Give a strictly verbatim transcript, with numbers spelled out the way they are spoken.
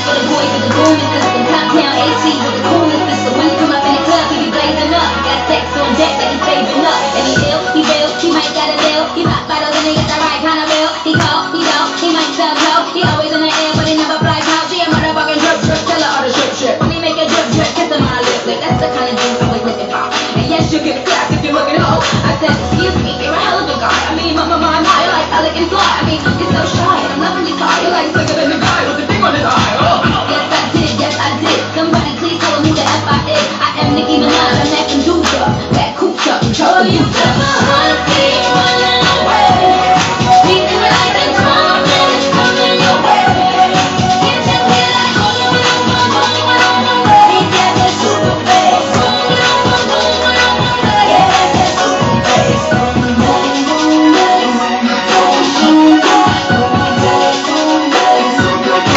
for the boys with the booming system. Top down A C with the coolest system. When you come up in the club, we be blazing up. Got sex on deck like it's saving up. And he